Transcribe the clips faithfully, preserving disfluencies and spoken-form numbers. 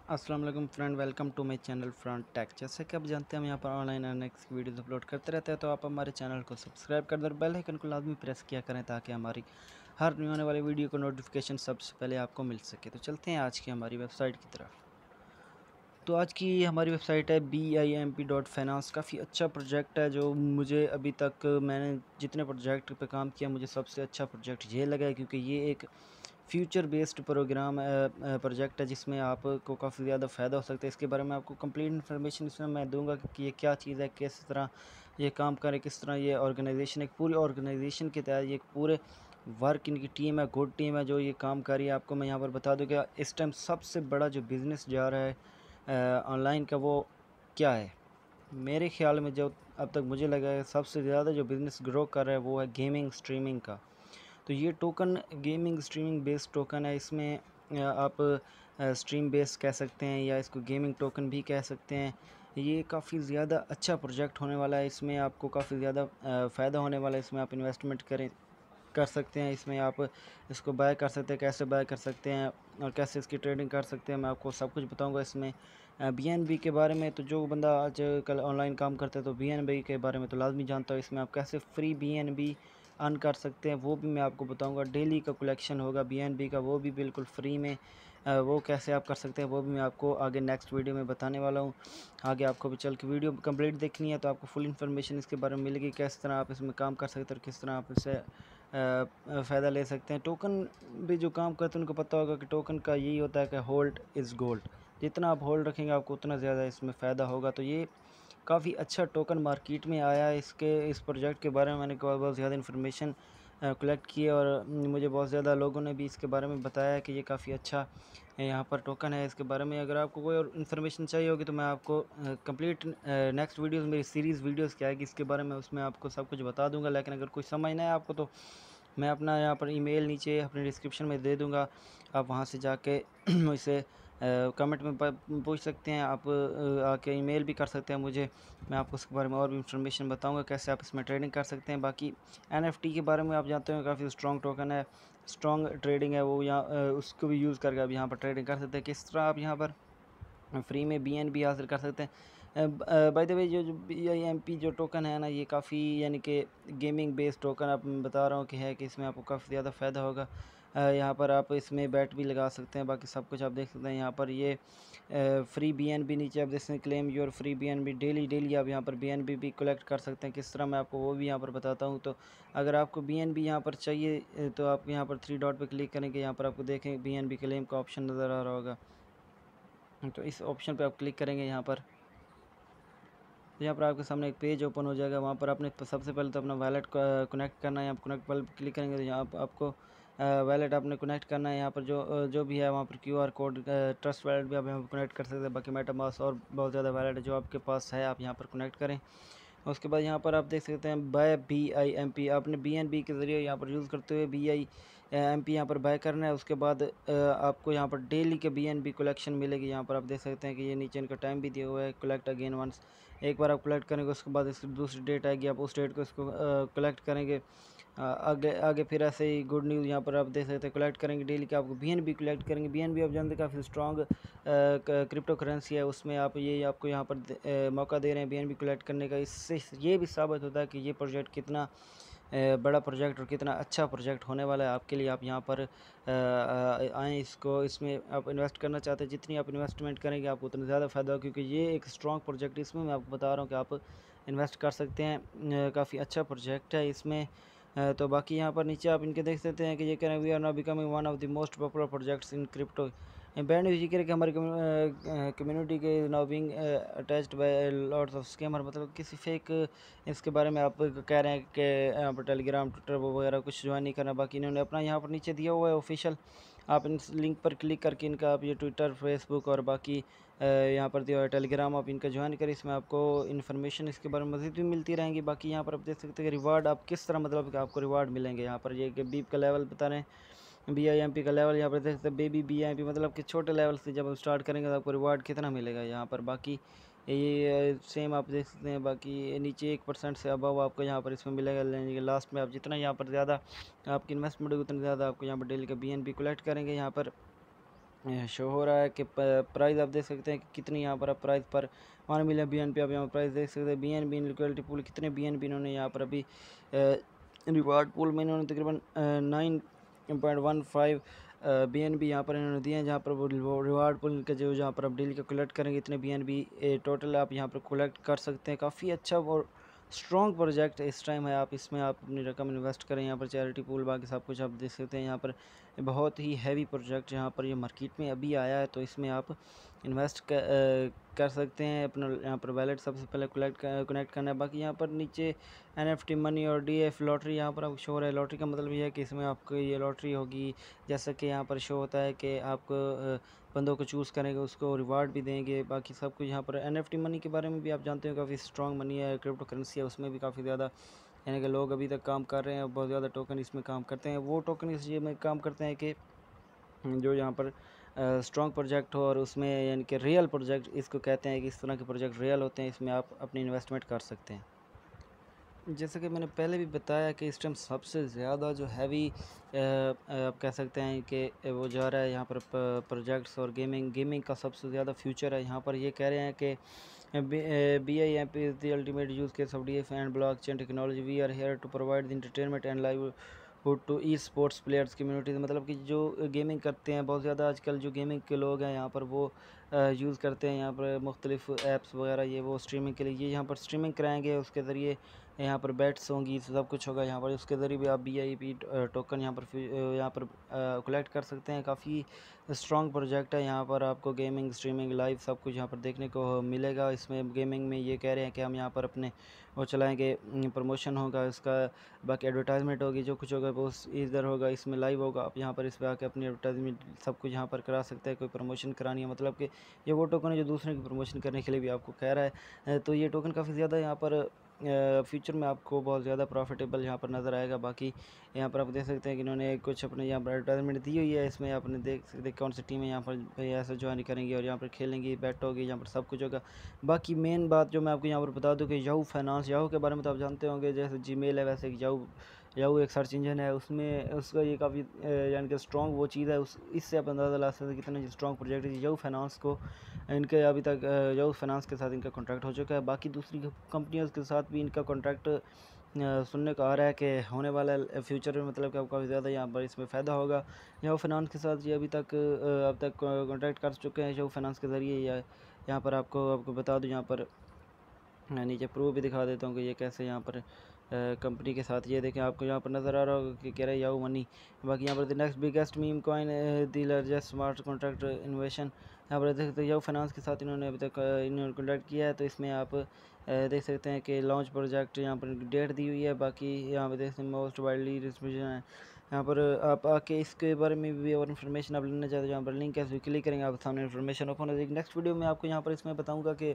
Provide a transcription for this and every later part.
अस्सलाम वालेकुम friend, welcome to my channel front tech. जैसे कि आप जानते हैं हम यहाँ पर ऑनलाइन अर्निंग्स की वीडियोस अपलोड करते रहते हैं, तो आप हमारे चैनल को सब्सक्राइब कर दो, बेल आइकन को लाजमी प्रेस किया करें ताकि हमारी हर न्यू आने वाली वीडियो को नोटिफिकेशन सबसे पहले आपको मिल सके। तो चलते हैं आज की हमारी वेबसाइट की तरफ। तो आज की हमारी वेबसाइट है B I M P dot finance. काफ़ी अच्छा प्रोजेक्ट है जो मुझे अभी तक मैंने जितने प्रोजेक्ट पे काम किया मुझे सबसे अच्छा प्रोजेक्ट ये लगा है, क्योंकि ये एक फ्यूचर बेस्ड प्रोग्राम प्रोजेक्ट है जिसमें आपको काफ़ी ज़्यादा फ़ायदा हो सकता है। इसके बारे में आपको कंप्लीट इन्फॉर्मेशन इसमें मैं दूंगा कि ये क्या चीज़ है, किस तरह ये काम करे, किस तरह ये ऑर्गेनाइजेशन, एक पूरी ऑर्गेनाइजेशन के तहत ये एक पूरे वर्क इनकी टीम है, गुड टीम है जो ये काम कर रही है। आपको मैं यहाँ पर बता दूँ कि इस टाइम सबसे बड़ा जो बिज़नेस जा रहा है ऑनलाइन का, वो क्या है मेरे ख्याल में, जो अब तक मुझे लगा है सबसे ज़्यादा जो बिज़नेस ग्रो कर रहा है वो है गेमिंग स्ट्रीमिंग का। तो ये token gaming streaming based token है। इसमें आप स्ट्रीम बेस कह सकते हैं या इसको गेमिंग टोकन भी कह सकते हैं। ये काफ़ी ज़्यादा अच्छा प्रोजेक्ट होने वाला है। इसमें आपको काफ़ी ज़्यादा फ़ायदा होने वाला है। इसमें आप इन्वेस्टमेंट करें कर सकते हैं। इसमें आप इसको बाय कर सकते हैं, कैसे बाय कर सकते हैं और कैसे इसकी ट्रेडिंग कर सकते हैं, मैं आपको सब कुछ बताऊंगा इसमें। बी एन बी के बारे में तो जो बंदा आज कल ऑनलाइन काम करता है तो बी एन बी के बारे में तो लाजमी जानता हो। इसमें आप कैसे free B N B earn कर सकते हैं वो भी मैं आपको बताऊंगा। डेली का कलेक्शन होगा बी एन बी का, वो भी बिल्कुल फ्री में। वो कैसे आप कर सकते हैं वो भी मैं आपको आगे नेक्स्ट वीडियो में बताने वाला हूँ। आगे आपको भी चल के वीडियो कंप्लीट देखनी है तो आपको फुल इन्फॉर्मेशन इसके बारे में मिलेगी, किस तरह आप इसमें काम कर सकते हैं और किस तरह आप इससे फ़ायदा ले सकते हैं। टोकन भी जो काम करते हैं उनको पता होगा कि टोकन का यही होता है कि होल्ड इज़ गोल्ड। जितना आप होल्ड रखेंगे आपको उतना ज़्यादा इसमें फ़ायदा होगा। तो ये काफ़ी अच्छा टोकन मार्केट में आया है। इसके इस प्रोजेक्ट के बारे में मैंने बहुत ज़्यादा इन्फॉर्मेशन कलेक्ट की है और मुझे बहुत ज़्यादा लोगों ने भी इसके बारे में बताया है कि ये काफ़ी अच्छा यहाँ पर टोकन है। इसके बारे में अगर आपको कोई और इन्फॉर्मेशन चाहिए होगी तो मैं आपको कंप्लीट नेक्स्ट वीडियोस मेरी सीरीज़ वीडियोस क्या आएगी इसके बारे में उसमें आपको सब कुछ बता दूंगा। लेकिन अगर कुछ समझ ना है आपको तो मैं अपना यहाँ पर ईमेल नीचे अपने डिस्क्रिप्शन में दे दूँगा, आप वहाँ से जाके मुझसे कमेंट में पूछ सकते हैं। आप आके ईमेल भी कर सकते हैं मुझे, मैं आपको उसके बारे में और भी इंफॉर्मेशन बताऊंगा कैसे आप इसमें ट्रेडिंग कर सकते हैं। बाकी एन एफ टी के बारे में आप जानते हैं काफ़ी स्ट्रॉन्ग टोकन है, स्ट्रॉन्ग ट्रेडिंग है वो, यहाँ उसको भी यूज़ करके आप यहाँ पर ट्रेडिंग कर सकते हैं। किस तरह आप यहाँ पर फ्री में बी एन बी हासिल कर सकते हैं। बाय द वे जो बी आई एम पी जो टोकन है ना, ये काफ़ी यानी कि गेमिंग बेस्ड टोकन आप बता रहा हूँ कि है कि इसमें आपको काफ़ी ज़्यादा फ़ायदा होगा। यहाँ पर आप इसमें बैट भी लगा सकते हैं, बाकी सब कुछ आप देख सकते हैं। यहाँ पर ये फ्री बी एन बी नीचे आप देख सकते हैं, claim your free B N B daily daily आप यहाँ पर बी एन बी भी कलेक्ट कर सकते हैं। किस तरह मैं आपको वो भी यहाँ पर बताता हूँ। तो अगर आपको बी एन बी यहाँ पर चाहिए तो आप यहाँ पर थ्री डॉट पर क्लिक करेंगे, यहाँ पर आपको देखें बी एन बी क्लेम का ऑप्शन नज़र आ रहा होगा। तो इस ऑप्शन पे आप क्लिक करेंगे यहाँ पर, तो यहाँ पर आपके सामने एक पेज ओपन हो जाएगा। वहाँ पर आपने सबसे पहले तो अपना वैलेट कनेक्ट करना है। आप कनेक्ट पर क्लिक करेंगे तो यहाँ पर आपको वैलेट आपने कनेक्ट करना है। यहाँ पर जो जो भी है वहाँ पर Q R code, trust wallet भी आप यहाँ पर कनेक्ट कर सकते हैं। बाकी मेटामास्क और बहुत ज़्यादा वैलेट है जो आपके पास है आप यहाँ पर कनेक्ट करें। उसके बाद यहाँ पर आप देख सकते हैं buy B I M P, आपने बी एन बी के ज़रिए यहाँ पर यूज़ करते हुए बी आई एम पी यहाँ पर बाय करना है। उसके बाद आपको यहाँ पर डेली के बी एन बी कलेक्शन मिलेगी। यहाँ पर आप देख सकते हैं कि ये नीचे इनका टाइम भी दिया हुआ है, कलेक्ट अगेन वंस। एक बार आप कलेक्ट करेंगे उसके बाद इसकी दूसरी डेट आएगी, आप उस डेट को इसको कलेक्ट करेंगे। आगे आगे फिर ऐसे ही गुड न्यूज़ यहाँ पर आप देख सकते हैं कलेक्ट करेंगे डेली के, आपको बी एन बी कलेक्ट करेंगे। बी एन बी आप जानते हैं काफ़ी स्ट्रॉन्ग क्रिप्टो करेंसी है, उसमें आप ये आपको यहाँ पर आ, मौका दे रहे हैं बी एन बी कलेक्ट करने का। इससे ये भी साबित होता है कि ये प्रोजेक्ट कितना बड़ा प्रोजेक्ट और कितना अच्छा प्रोजेक्ट होने वाला है आपके लिए। आप यहाँ पर आएँ, इसको इसमें आप इन्वेस्ट करना चाहते हैं, जितनी आप इन्वेस्टमेंट करेंगे आपको उतना ज़्यादा फ़ायदा होगा, क्योंकि ये एक स्ट्रॉन्ग प्रोजेक्ट इसमें मैं आपको बता रहा हूँ कि आप इन्वेस्ट कर सकते हैं। काफ़ी अच्छा प्रोजेक्ट है इसमें। तो बाकी यहाँ पर नीचे आप इनके देख सकते हैं कि ये कह रहे हैं we are now becoming one of the most popular projects in crypto. बैंड जिक्र कि हमारी कम्युनिटी के now being attached by lots of scammer, मतलब किसी फेक इसके बारे में आप कह रहे हैं कि यहाँ पर टेलीग्राम ट्विटर वगैरह कुछ ज्वाइन नहीं करना। बाकी इन्होंने अपना यहाँ पर नीचे दिया हुआ है ऑफिशियल, आप इन लिंक पर क्लिक करके इनका आप ये ट्विटर फेसबुक और बाकी यहाँ पर दिया हुआ है टेलीग्राम, आप इनका ज्वाइन करें। इसमें आपको इन्फॉर्मेशन इसके बारे में मज़ीद भी मिलती रहेंगी। बाकी यहाँ पर आप देख सकते हैं कि रिवार्ड आप किस तरह, मतलब कि आपको रिवार्ड मिलेंगे। यहाँ पर ये कि बीप का लेवल बता रहे हैं, बी आई एम पी का लेवल यहाँ पर देख सकते हैं, baby B I M P, मतलब कि छोटे लेवल से जब आप स्टार्ट करेंगे तो आपको रिवार्ड कितना मिलेगा यहाँ पर। बाकी ये सेम आप देख सकते हैं। बाकी नीचे एक परसेंट से अबव आपको यहाँ पर इसमें मिलेगा। लेने के लास्ट में आप जितना यहाँ पर ज़्यादा आपकी इन्वेस्टमेंट होगी उतना ज़्यादा आपको यहाँ पर डेली का बी एन बी कलेक्ट करेंगे। यहाँ पर शो हो रहा है कि प्राइस आप देख सकते हैं कि कितनी यहाँ पर आप प्राइस पर one million B N P आप यहाँ प्राइस देख सकते हैं। B N B liquidity pool कितने बी एन बी इन्होंने यहाँ पर अभी रिवार्ड पूल में इन्होंने तकरीबन nine point one five B N B यहाँ पर इन्होंने दिए हैं, जहाँ पर वो रिवार्ड पूल के जो जहाँ पर आप डेली का कलेक्ट करेंगे इतने बी एन बी टोटल आप यहाँ पर कलेक्ट कर सकते हैं। काफ़ी अच्छा और स्ट्रॉन्ग प्रोजेक्ट इस टाइम है, आप इसमें आप अपनी रकम इन्वेस्ट करें। यहाँ पर चैरिटी पूल बाकी सब कुछ आप देख सकते हैं। यहाँ पर बहुत ही हैवी प्रोजेक्ट यहाँ पर ये मार्केट में अभी आया है, तो इसमें आप इन्वेस्ट कर, कर सकते हैं। अपना यहाँ पर वैलेट सबसे पहले कलेक्ट कनेक्ट करना है। बाकी यहाँ पर नीचे एन एफ टी मनी और डी एफ लॉटरी यहाँ पर आपको शो हो रहा है। लॉटरी का मतलब ये है कि इसमें आपको ये लॉटरी होगी, जैसा कि यहाँ पर शो होता है कि आपको बंदों को चूज़ करेंगे उसको रिवार्ड भी देंगे। बाकी सब कुछ यहाँ पर एन एफ टी मनी के बारे में भी आप जानते हो काफ़ी स्ट्रॉन्ग मनी है, क्रिप्टो करेंसी है, उसमें भी काफ़ी ज़्यादा यानी कि लोग अभी तक काम कर रहे हैं, बहुत ज़्यादा टोकन इसमें काम करते हैं। वो टोकन इस ये में काम करते हैं कि जो यहाँ पर स्ट्रॉन्ग प्रोजेक्ट हो और उसमें यानी कि रियल प्रोजेक्ट इसको कहते हैं कि इस तरह के प्रोजेक्ट रियल होते हैं, इसमें आप अपनी इन्वेस्टमेंट कर सकते हैं। जैसे कि मैंने पहले भी बताया कि इस टाइम सबसे ज़्यादा जो हैवी आप कह सकते हैं कि वो जा रहा है यहाँ पर प्रोजेक्ट्स और गेमिंग गेमिंग का सबसे ज़्यादा फ्यूचर है। यहाँ पर ये कह रहे हैं कि B I M P is the ultimate use case of D F and blockchain technology, we are here to provide the entertainment and live to E sports players community. मतलब कि जो गेमिंग करते हैं बहुत ज़्यादा आजकल जो गेमिंग के लोग हैं यहाँ पर वो यूज़ करते हैं यहाँ पर मुख्तलिफ ऐप्स वगैरह, ये वो स्ट्रीमिंग के लिए ये यहाँ पर स्ट्रीमिंग कराएंगे, उसके ज़रिए यहाँ पर बैट्स होंगी, सब कुछ होगा यहाँ पर, उसके ज़रिए भी आप बी आई पी टोकन यहाँ पर यहाँ पर कलेक्ट कर सकते हैं। काफ़ी स्ट्रॉन्ग प्रोजेक्ट है, यहाँ पर आपको गेमिंग स्ट्रीमिंग लाइव सब कुछ यहाँ पर देखने को मिलेगा। इसमें गेमिंग में ये कह रहे हैं कि हम यहाँ पर अपने वो चलाएंगे, प्रमोशन होगा इसका, बाकी एडवर्टाइजमेंट होगी, जो कुछ होगा वो इधर होगा, इसमें लाइव होगा। आप यहाँ पर इस पर आके अपनी एडवर्टाइजमेंट सब कुछ यहाँ पर करा सकते हैं। कोई प्रमोशन करानी है, मतलब कि ये वो टोकन है जो दूसरे की प्रमोशन करने के लिए भी आपको कह रहा है। तो ये टोकन काफ़ी ज़्यादा यहाँ पर फ्यूचर में आपको बहुत ज़्यादा प्रॉफिटेबल यहाँ पर नज़र आएगा। बाकी यहाँ पर आप देख सकते हैं कि इन्होंने कुछ अपने यहाँ पर एडवर्टाइजमेंट दी हुई है, इसमें आपने देख सकते कौन सी टीमें यहाँ पर ऐसा ज्वाइन करेंगी और यहाँ पर खेलेंगी, बैट होगी, यहाँ पर सब कुछ होगा। बाकी मेन बात जो मैं आपको यहाँ पर बता दूँ कि याहू फाइनेंस, याहू के बारे में तो आप जानते होंगे, जैसे जी मेल है वैसे याहू याहू एक सर्च इंजन है, उसमें उसका ये काफ़ी यानी कि स्ट्रॉन्ग वो चीज़ है, उस इससे आप अंदाज़ा ला सकते हैं कितना स्ट्रॉन्ग प्रोजेक्ट है। याहू फाइनेंस को इनके अभी तक याहू फाइनेंस के साथ इनका कॉन्ट्रैक्ट हो चुका है। बाकी दूसरी कंपनियों के साथ भी इनका कॉन्ट्रैक्ट सुनने को आ रहा है कि होने वाला है फ्यूचर में, मतलब कि आपको काफ़ी ज़्यादा यहाँ पर इसमें फ़ायदा होगा। याहू फाइनेंस के साथ ये अभी तक अब तक कॉन्ट्रैक्ट कर चुके हैं याहू फाइनेंस के ज़रिए। या यहाँ पर आपको आपको बता दूँ, यहाँ पर नीचे प्रूफ भी दिखा देता हूँ कि ये कैसे यहाँ पर कंपनी के साथ, ये देखें आपको यहाँ पर नज़र आ रहा होगा कि कह रहा है याहू मनी। बाकी यहाँ पर the next biggest meme coin the largest smart contract invention, यहाँ पर देख सकते हैं याहू फाइनेंस के साथ इन्होंने अभी तक इन्होंने कॉन्ट्रैक्ट किया है। तो इसमें आप देख सकते हैं कि लॉन्च प्रोजेक्ट यहाँ पर डेट दी हुई है। बाकी यहाँ पर देख सकते हैं मोस्ट वाइडली डिस्ट्रीब्यूशन है। यहाँ पर आप आके इसके बारे में भी और इन्फॉर्मेशन आप लेना चाहते हो, यहाँ पर लिंक है, क्लिक करेंगे आप सामने इन्फॉर्मेशन ओपन हो जाएगी। नेक्स्ट वीडियो में आपको यहाँ पर इसमें बताऊँगा कि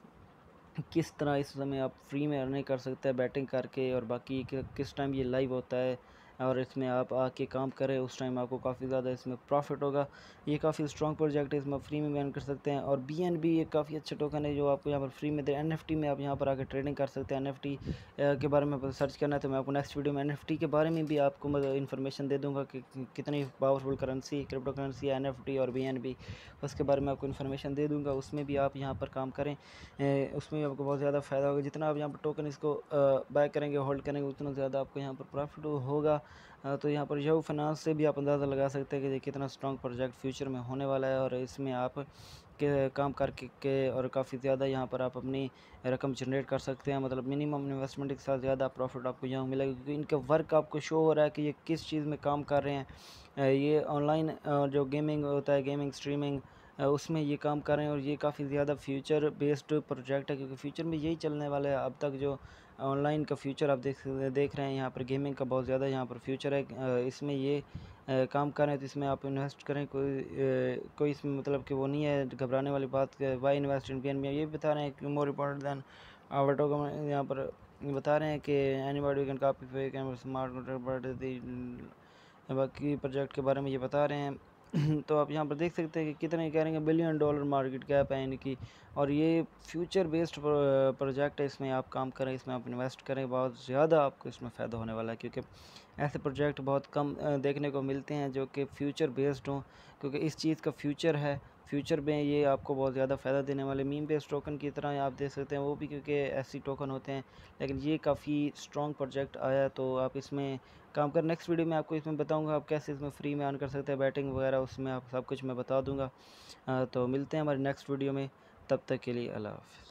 किस तरह इस समय आप फ्री में अर्निंग कर सकते हैं बैटिंग करके, और बाकी किस टाइम ये लाइव होता है और इसमें आप आके काम करें उस टाइम आपको काफ़ी ज़्यादा इसमें प्रॉफिट होगा। ये काफ़ी स्ट्रॉन्ग प्रोजेक्ट है, इसमें आप फ्री में भी अर्न कर सकते हैं। और बी एन बी एक काफ़ी अच्छा टोकन है जो आपको यहाँ पर फ्री में दे। एन एफ टी में आप यहाँ पर आकर ट्रेडिंग कर सकते हैं। एन एफ टी के बारे में सर्च करना है तो मैं आपको नेक्स्ट वीडियो में एन एफ टी के बारे में भी आपको इन्फॉर्मेशन दे दूँगा कि कितनी पावरफुल करेंसी क्रिप्टो करेंसी है एन एफ टी और बी एन बी, उसके बारे में आपको इन्फॉर्मेशन दे दूँगा। उसमें भी आप यहाँ पर काम करें, उसमें भी आपको बहुत ज़्यादा फ़ायदा होगा। जितना आप यहाँ पर टोकन इसको बाय करेंगे होल्ड करेंगे उतना ज़्यादा आपको यहाँ पर प्रॉफिट होगा। तो यहाँ पर याहू फाइनेंस से भी आप अंदाज़ा लगा सकते हैं कि कितना स्ट्रॉन्ग प्रोजेक्ट फ्यूचर में होने वाला है, और इसमें आप के काम करके के और काफ़ी ज़्यादा यहाँ पर आप अपनी रकम जनरेट कर सकते हैं। मतलब मिनिमम इन्वेस्टमेंट के साथ ज़्यादा प्रॉफिट आपको यहाँ मिलेगा, क्योंकि इनका वर्क आपको शो हो रहा है कि ये किस चीज़ में काम कर रहे हैं। ये ऑनलाइन जो गेमिंग होता है, गेमिंग स्ट्रीमिंग, उसमें ये काम कर रहे हैं, और ये काफ़ी ज़्यादा फ्यूचर बेस्ड प्रोजेक्ट है, क्योंकि फ्यूचर में यही चलने वाला है। अब तक जो ऑनलाइन का फ्यूचर आप देख देख रहे हैं, यहाँ पर गेमिंग का बहुत ज़्यादा यहाँ पर फ्यूचर है। इसमें ये काम कर रहे हैं तो इसमें आप इन्वेस्ट करें, कोई कोई इसमें मतलब कि वो नहीं है घबराने वाली बात। Why invest in B N B, ये भी बता रहे हैं कि more important than our token, यहाँ पर बता रहे हैं कि anybody can copy fake and smart contract, बाकी प्रोजेक्ट के बारे में ये बता रहे हैं। तो आप यहाँ पर देख सकते हैं कि कितने कह रहे हैं बिलियन डॉलर मार्केट कैप है इनकी, और ये फ्यूचर बेस्ड प्रोजेक्ट है। इसमें आप काम करें, इसमें आप इन्वेस्ट करें, बहुत ज़्यादा आपको इसमें फ़ायदा होने वाला है, क्योंकि ऐसे प्रोजेक्ट बहुत कम देखने को मिलते हैं जो कि फ्यूचर बेस्ड हों, क्योंकि इस चीज़ का फ्यूचर है। फ्यूचर में ये आपको बहुत ज़्यादा फ़ायदा देने वाले मीम बेस्ड टोकन की तरह आप देख सकते हैं, वो भी क्योंकि ऐसी टोकन होते हैं, लेकिन ये काफ़ी स्ट्रॉन्ग प्रोजेक्ट आया, तो आप इसमें काम कर। नेक्स्ट वीडियो में आपको इसमें बताऊंगा आप कैसे इसमें फ्री में अर्न कर सकते हैं, बैटिंग वगैरह उसमें आप सब कुछ मैं बता दूंगा। तो मिलते हैं हमारे नेक्स्ट वीडियो में, तब तक के लिए अल्लाह हाफ़िज़।